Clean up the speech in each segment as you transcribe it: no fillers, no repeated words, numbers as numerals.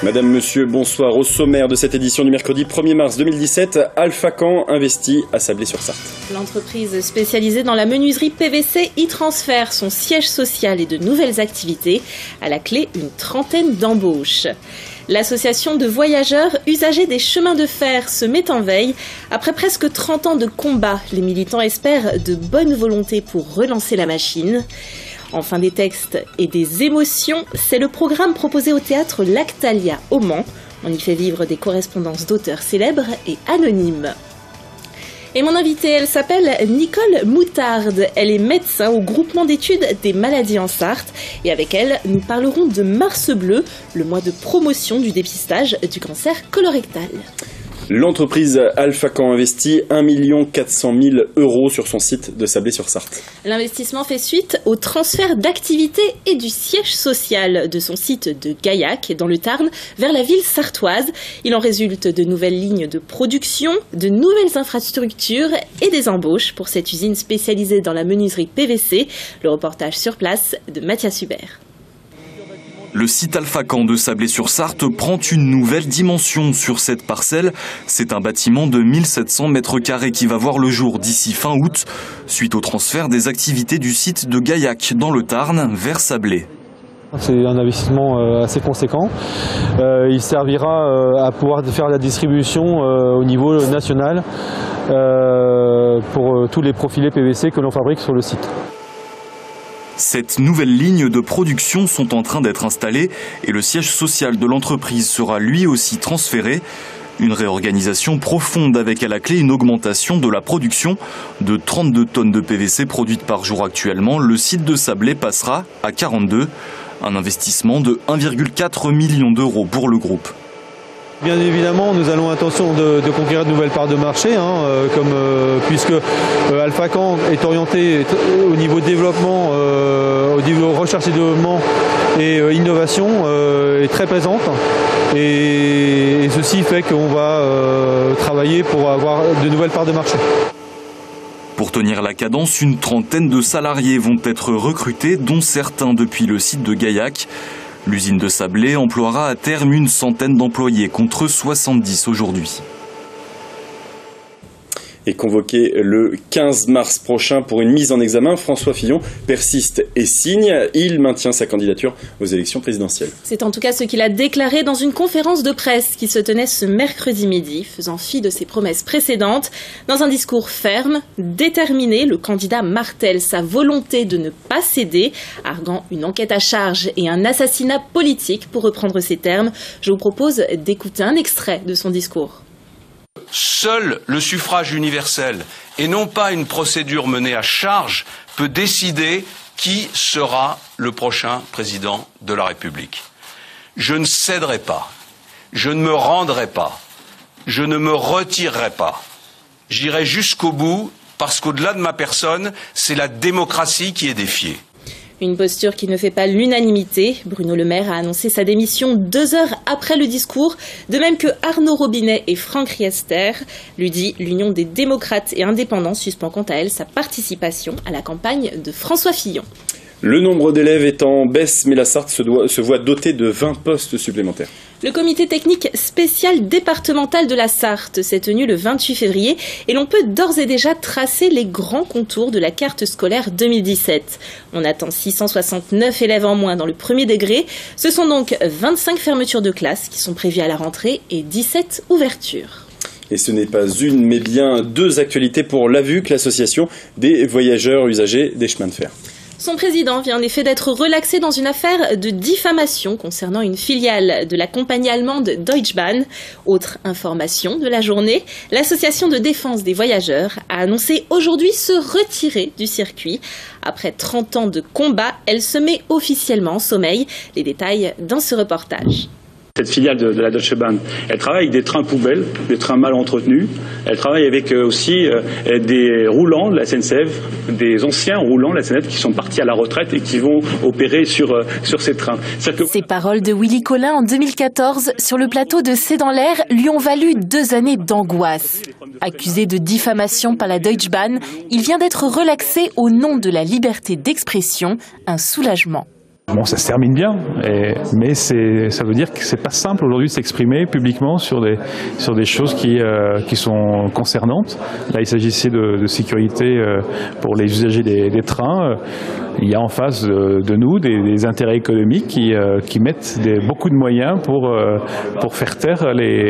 Madame, monsieur, bonsoir. Au sommaire de cette édition du mercredi 1er mars 2017, Alphacan investit à Sablé-sur-Sarthe. L'entreprise spécialisée dans la menuiserie PVC y transfère son siège social et de nouvelles activités. À la clé, une trentaine d'embauches. L'association de voyageurs usagers des chemins de fer se met en veille. Après presque 30 ans de combat, les militants espèrent de bonne volonté pour relancer la machine. Enfin, des textes et des émotions, c'est le programme proposé au théâtre Lactalia au Mans. On y fait vivre des correspondances d'auteurs célèbres et anonymes. Et mon invitée, elle s'appelle Nicole Moutarde. Elle est médecin au groupement d'études des maladies en Sarthe. Et avec elle, nous parlerons de Mars Bleu, le mois de promotion du dépistage du cancer colorectal. L'entreprise Alphacan investit 1 400 000 € sur son site de Sablé-sur-Sarthe. L'investissement fait suite au transfert d'activités et du siège social de son site de Gaillac, dans le Tarn, vers la ville sartoise. Il en résulte de nouvelles lignes de production, de nouvelles infrastructures et des embauches pour cette usine spécialisée dans la menuiserie PVC. Le reportage sur place de Mathias Hubert. Le site Alphacan de Sablé-sur-Sarthe prend une nouvelle dimension sur cette parcelle. C'est un bâtiment de 1700 mètres carrés qui va voir le jour d'ici fin août, suite au transfert des activités du site de Gaillac dans le Tarn vers Sablé. C'est un investissement assez conséquent. Il servira à pouvoir faire la distribution au niveau national pour tous les profilés PVC que l'on fabrique sur le site. Cette nouvelle ligne de production sont en train d'être installées et le siège social de l'entreprise sera lui aussi transféré. Une réorganisation profonde avec à la clé une augmentation de la production. De 32 tonnes de PVC produites par jour actuellement, le site de Sablé passera à 42. Un investissement de 1,4 million d'euros pour le groupe. Bien évidemment, nous allons intention de conquérir de nouvelles parts de marché, puisque Alphacan est orienté au niveau développement, au niveau recherche et développement et innovation, est très présente. Et ceci fait qu'on va travailler pour avoir de nouvelles parts de marché. Pour tenir la cadence, une trentaine de salariés vont être recrutés, dont certains depuis le site de Gaillac. L'usine de Sablé emploiera à terme une centaine d'employés contre 70 aujourd'hui. Et convoqué le 15 mars prochain pour une mise en examen, François Fillon persiste et signe. Il maintient sa candidature aux élections présidentielles. C'est en tout cas ce qu'il a déclaré dans une conférence de presse qui se tenait ce mercredi midi, faisant fi de ses promesses précédentes. Dans un discours ferme, déterminé, le candidat martèle sa volonté de ne pas céder, arguant une enquête à charge et un assassinat politique, pour reprendre ses termes. Je vous propose d'écouter un extrait de son discours. Seul le suffrage universel et non pas une procédure menée à charge peut décider qui sera le prochain président de la République. Je ne céderai pas, je ne me rendrai pas, je ne me retirerai pas. J'irai jusqu'au bout parce qu'au-delà de ma personne, c'est la démocratie qui est défiée. Une posture qui ne fait pas l'unanimité. Bruno Le Maire a annoncé sa démission 2 heures après le discours, de même que Arnaud Robinet et Franck Riester. L'Union des démocrates et indépendants suspend quant à elle sa participation à la campagne de François Fillon. Le nombre d'élèves est en baisse, mais la Sarthe se voit dotée de 20 postes supplémentaires. Le comité technique spécial départemental de la Sarthe s'est tenu le 28 février et l'on peut d'ores et déjà tracer les grands contours de la carte scolaire 2017. On attend 669 élèves en moins dans le premier degré. Ce sont donc 25 fermetures de classes qui sont prévues à la rentrée et 17 ouvertures. Et ce n'est pas une, mais bien 2 actualités pour l'AVUC, l'association des voyageurs usagers des chemins de fer. Son président vient en effet d'être relaxé dans une affaire de diffamation concernant une filiale de la compagnie allemande Deutsche Bahn. Autre information de la journée, l'association de défense des voyageurs a annoncé aujourd'hui se retirer du circuit. Après 30 ans de combat, elle se met officiellement en sommeil. Les détails dans ce reportage. Cette filiale de la Deutsche Bahn, elle travaille avec des trains poubelles, des trains mal entretenus. Elle travaille avec aussi des roulants de la SNCF, des anciens roulants de la SNCF qui sont partis à la retraite et qui vont opérer sur ces trains. Ces paroles de Willy Collin en 2014 sur le plateau de C'est dans l'air lui ont valu 2 années d'angoisse. Accusé de diffamation par la Deutsche Bahn, il vient d'être relaxé au nom de la liberté d'expression, un soulagement. Bon, ça se termine bien, mais ça veut dire que c'est pas simple aujourd'hui de s'exprimer publiquement sur des choses qui sont concernantes. Là, il s'agissait de sécurité pour les usagers des trains. Il y a en face de nous des intérêts économiques qui mettent beaucoup de moyens pour faire taire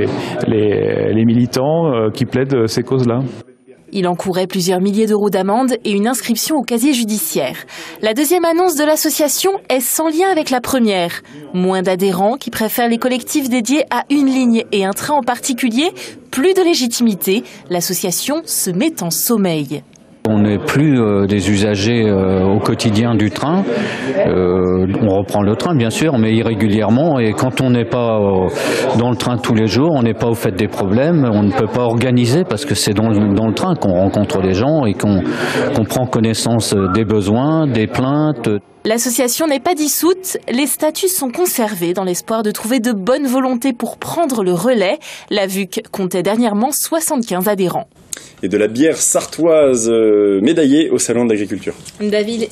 les militants qui plaident ces causes-là. Il encourait plusieurs milliers d'euros d'amende et une inscription au casier judiciaire. La deuxième annonce de l'association est sans lien avec la première. Moins d'adhérents qui préfèrent les collectifs dédiés à une ligne et un train en particulier. Plus de légitimité. L'association se met en sommeil. On n'est plus des usagers au quotidien du train. On reprend le train, bien sûr, mais irrégulièrement. Et quand on n'est pas dans le train tous les jours, on n'est pas au fait des problèmes. On ne peut pas organiser parce que c'est dans le train qu'on rencontre les gens et qu'on prend connaissance des besoins, des plaintes. L'association n'est pas dissoute. Les statuts sont conservés dans l'espoir de trouver de bonnes volontés pour prendre le relais. La VUC comptait dernièrement 75 adhérents. Et de la bière sartoise médaillée au Salon de l'Agriculture. David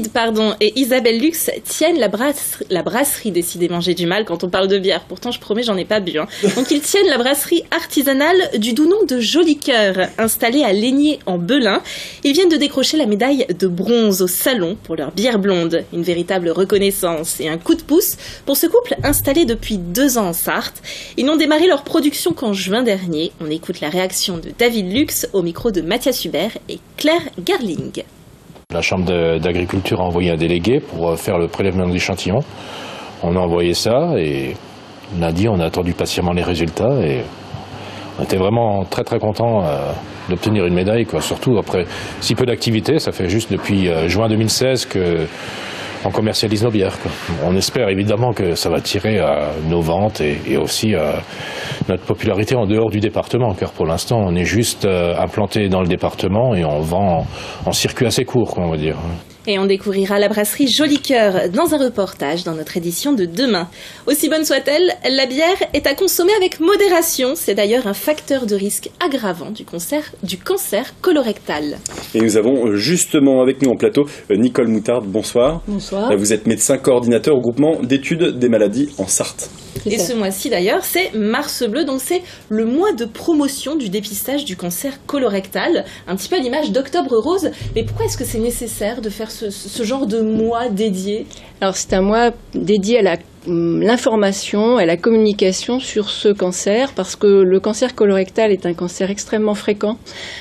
et Isabelle Lux tiennent la brasserie, décidément j'ai du mal quand on parle de bière, pourtant je promets j'en ai pas bu. Donc ils tiennent la brasserie artisanale du doux nom de Joli Cœur, installée à Lénier en Belin. Ils viennent de décrocher la médaille de bronze au Salon pour leur bière blonde, une véritable reconnaissance et un coup de pouce pour ce couple installé depuis 2 ans en Sarthe. Ils n'ont démarré leur production qu'en juin dernier. On écoute la réaction de David Lux au micro de Mathias Hubert et Claire Garling. La Chambre d'agriculture a envoyé un délégué pour faire le prélèvement d'échantillons. On a envoyé ça et lundi on a attendu patiemment les résultats et on était vraiment très très contents d'obtenir une médaille, quoi. Surtout après si peu d'activité, ça fait juste depuis juin 2016 qu'on commercialise nos bières, quoi. On espère évidemment que ça va tirer nos ventes et aussi notre popularité en dehors du département, car pour l'instant on est juste implanté dans le département et on vend en circuit assez court, quoi, on va dire. Et on découvrira la brasserie Joli Cœur dans un reportage dans notre édition de demain. Aussi bonne soit-elle, la bière est à consommer avec modération. C'est d'ailleurs un facteur de risque aggravant du cancer colorectal. Et nous avons justement avec nous en plateau Nicole Moutarde. Bonsoir. Bonsoir. Vous êtes médecin coordinateur au groupement d'études des maladies en Sarthe. Et ce mois-ci d'ailleurs, c'est Mars Bleu, donc c'est le mois de promotion du dépistage du cancer colorectal, un petit peu à l'image d'Octobre Rose. Mais pourquoi est-ce que c'est nécessaire de faire ce genre de mois dédié? Alors c'est un mois dédié à l'information, à la communication sur ce cancer, parce que le cancer colorectal est un cancer extrêmement fréquent,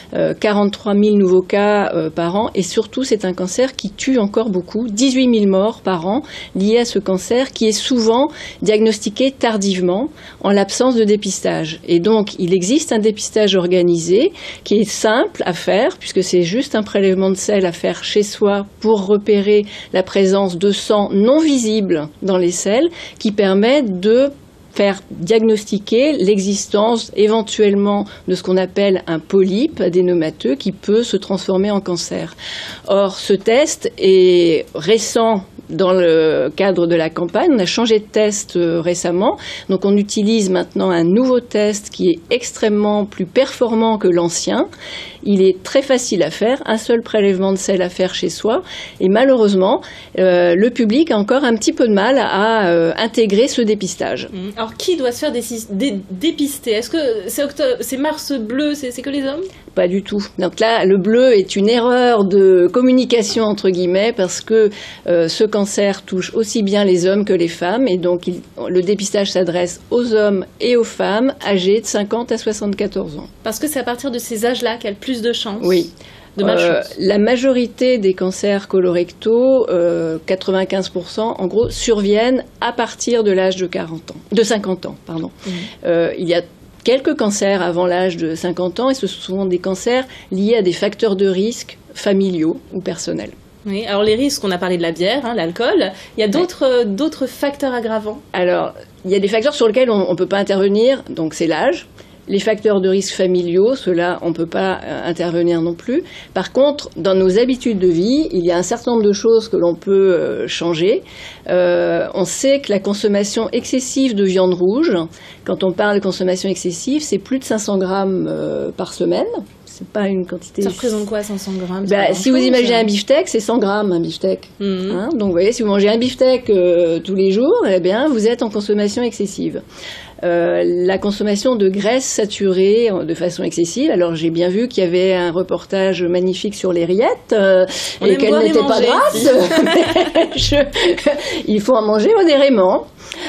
43 000 nouveaux cas par an, et surtout c'est un cancer qui tue encore beaucoup, 18 000 morts par an liés à ce cancer qui est souvent diagnostiqué tardivement en l'absence de dépistage. Et donc il existe un dépistage organisé qui est simple à faire, puisque c'est juste un prélèvement de sel à faire chez soi pour repérer la présence de sang non visible dans les selles, qui permet de faire diagnostiquer l'existence éventuellement de ce qu'on appelle un polype adénomateux qui peut se transformer en cancer. Or, ce test est récent dans le cadre de la campagne. On a changé de test récemment, donc on utilise maintenant un nouveau test qui est extrêmement plus performant que l'ancien. Il est très facile à faire, un seul prélèvement de sel à faire chez soi, et malheureusement, le public a encore un petit peu de mal à intégrer ce dépistage. Alors qui doit se faire dépister? Est-ce que c'est Mars Bleu, c'est que les hommes? Pas du tout. Donc là, le bleu est une erreur de communication entre guillemets, parce que ce cancer touche aussi bien les hommes que les femmes, et donc le dépistage s'adresse aux hommes et aux femmes âgés de 50 à 74 ans. Parce que c'est à partir de ces âges-là qu'elle a le plus de chance. Oui. La majorité des cancers colorectaux, 95% en gros, surviennent à partir de l'âge de 50 ans. Pardon. Il y a quelques cancers avant l'âge de 50 ans, et ce sont des cancers liés à des facteurs de risque familiaux ou personnels. Oui, alors les risques, on a parlé de la bière, l'alcool. Il y a d'autres facteurs aggravants? Alors, il y a des facteurs sur lesquels on ne peut pas intervenir, donc c'est l'âge. Les facteurs de risque familiaux, ceux-là, on ne peut pas intervenir non plus. Par contre, dans nos habitudes de vie, il y a un certain nombre de choses que l'on peut changer. On sait que la consommation excessive de viande rouge, quand on parle de consommation excessive, c'est plus de 500 grammes par semaine. c'est pas une quantité. Ça représente quoi 500 grammes? Si vous imaginez un beefsteak, c'est 100 grammes un beefsteak. Hein, donc vous voyez, si vous mangez un beefsteak tous les jours, eh bien vous êtes en consommation excessive. La consommation de graisse saturée de façon excessive. Alors j'ai bien vu qu'il y avait un reportage magnifique sur les rillettes et qu'elles n'étaient pas grasses. Il faut en manger modérément.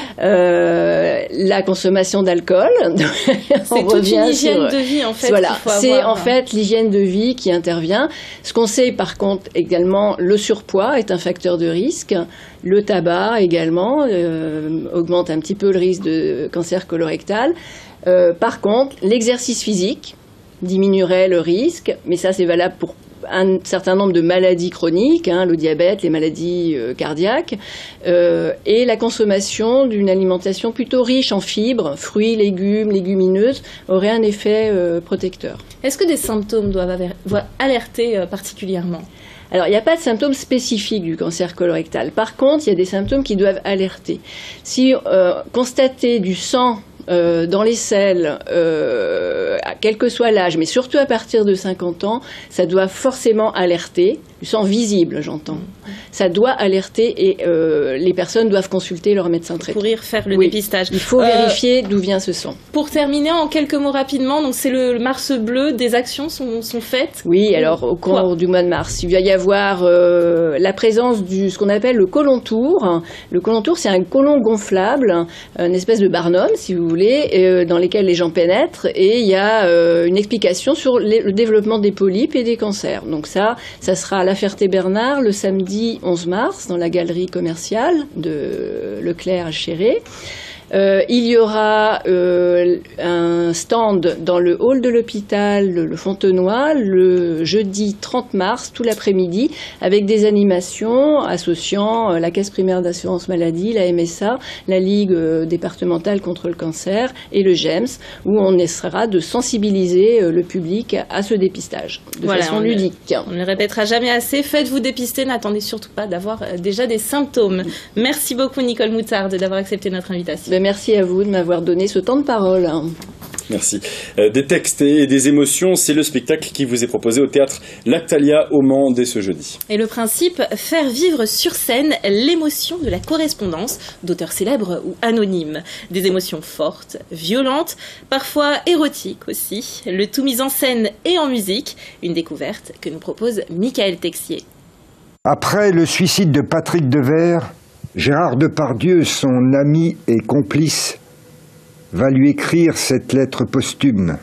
La consommation d'alcool. C'est toute une hygiène de vie en fait. Voilà, c'est en fait l'hygiène de vie qui intervient. Ce qu'on sait par contre également, le surpoids est un facteur de risque. Le tabac également augmente un petit peu le risque de cancer colorectal. Par contre, l'exercice physique diminuerait le risque, mais ça c'est valable pour un certain nombre de maladies chroniques, le diabète, les maladies cardiaques, et la consommation d'une alimentation plutôt riche en fibres, fruits, légumes, légumineuses, aurait un effet protecteur. Est-ce que des symptômes doivent alerter particulièrement ? Alors, il n'y a pas de symptômes spécifiques du cancer colorectal. Par contre, il y a des symptômes qui doivent alerter. Si constater du sang dans les selles, quel que soit l'âge, mais surtout à partir de 50 ans, ça doit forcément alerter, du sang visible, j'entends. Ça doit alerter et les personnes doivent consulter leur médecin traitant. Pour y faire le dépistage. Il faut vérifier d'où vient ce sang. Pour terminer, en quelques mots rapidement, donc c'est le mars bleu, des actions sont faites. Oui, alors au cours du mois de mars, il va y avoir la présence ce qu'on appelle le côlon tour. Le côlon tour, c'est un côlon gonflable, une espèce de barnum, si vous voulez, dans lesquels les gens pénètrent, et il y a une explication sur le développement des polypes et des cancers. Donc ça sera à La Ferté-Bernard le samedi 11 mars dans la galerie commerciale de Leclerc à Chéré. Il y aura un stand dans le hall de l'hôpital, le Fontenoy, le jeudi 30 mars, tout l'après-midi, avec des animations associant la Caisse primaire d'assurance maladie, la MSA, la Ligue départementale contre le cancer et le GEMS, où on essaiera de sensibiliser le public à ce dépistage de façon ludique. On ne le répétera jamais assez, faites-vous dépister, n'attendez surtout pas d'avoir déjà des symptômes. Merci beaucoup Nicole Moutarde d'avoir accepté notre invitation. Merci à vous de m'avoir donné ce temps de parole. Merci. Des textes et des émotions, c'est le spectacle qui vous est proposé au théâtre Lactalia au Mans dès ce jeudi. Et le principe, faire vivre sur scène l'émotion de la correspondance d'auteurs célèbres ou anonymes. Des émotions fortes, violentes, parfois érotiques aussi. Le tout mis en scène et en musique. Une découverte que nous propose Michael Texier. Après le suicide de Patrick Devers, Gérard Depardieu, son ami et complice, va lui écrire cette lettre posthume.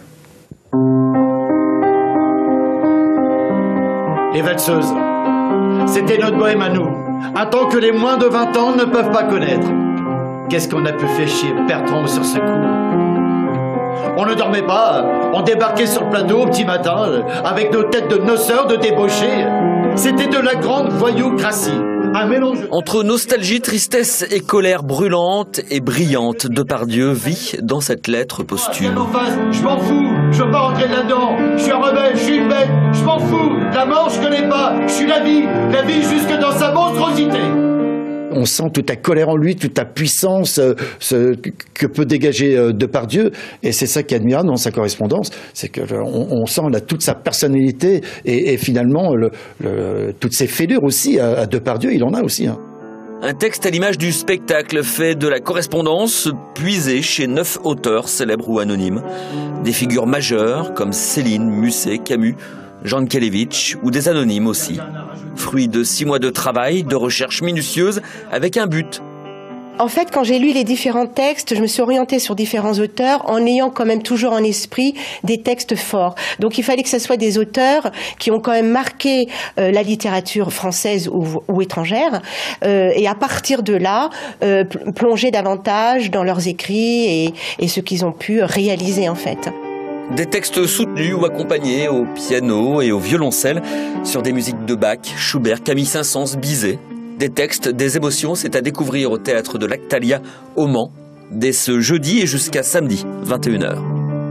Les valseuses, c'était notre bohème à nous, un temps que les moins de 20 ans ne peuvent pas connaître. Qu'est-ce qu'on a pu faire chier Bertrand sur ce coup? On ne dormait pas, on débarquait sur le plateau au petit matin, avec nos têtes de noceurs, de débauchés. C'était de la grande voyoucratie. Un mélange entre nostalgie, tristesse et colère brûlante et brillante, Depardieu vit dans cette lettre posthume. Je m'en fous, je veux pas rentrer là-dedans. Je suis un rebelle, je suis une bête, je m'en fous. La mort, je connais pas. Je suis la vie jusque dans sa monstruosité. On sent toute la colère en lui, toute la puissance que peut dégager Depardieu. Et c'est ça qui est admirable dans sa correspondance, c'est qu'on sent là, toute sa personnalité et finalement toutes ses fêlures aussi à Depardieu, il en a aussi. Un texte à l'image du spectacle fait de la correspondance puisée chez 9 auteurs célèbres ou anonymes. Des figures majeures comme Céline, Musset, Camus, Jean Kelevitch ou des anonymes aussi. Fruit de 6 mois de travail, de recherche minutieuse, avec un but. En fait, quand j'ai lu les différents textes, je me suis orientée sur différents auteurs en ayant quand même toujours en esprit des textes forts. Donc il fallait que ce soit des auteurs qui ont quand même marqué la littérature française ou étrangère, et à partir de là, plonger davantage dans leurs écrits et ce qu'ils ont pu réaliser en fait. Des textes soutenus ou accompagnés au piano et au violoncelle sur des musiques de Bach, Schubert, Camille Saint-Saëns, Bizet. Des textes, des émotions, c'est à découvrir au théâtre de Lactalia au Mans dès ce jeudi et jusqu'à samedi, 21h.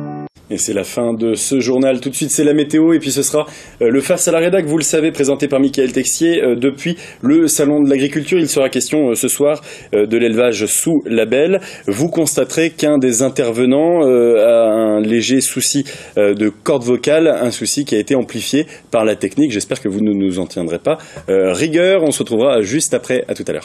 Et c'est la fin de ce journal. Tout de suite, c'est la météo et puis ce sera le Face à la Rédac, vous le savez, présenté par Michael Texier depuis le Salon de l'Agriculture. Il sera question ce soir de l'élevage sous label. Vous constaterez qu'un des intervenants a un léger souci de corde vocale, un souci qui a été amplifié par la technique. J'espère que vous ne nous en tiendrez pas rigueur. On se retrouvera juste après. À tout à l'heure.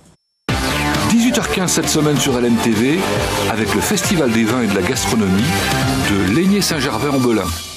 18h15 cette semaine sur LNTV avec le Festival des vins et de la gastronomie de Laigné-Saint-Gervais-en-Belin.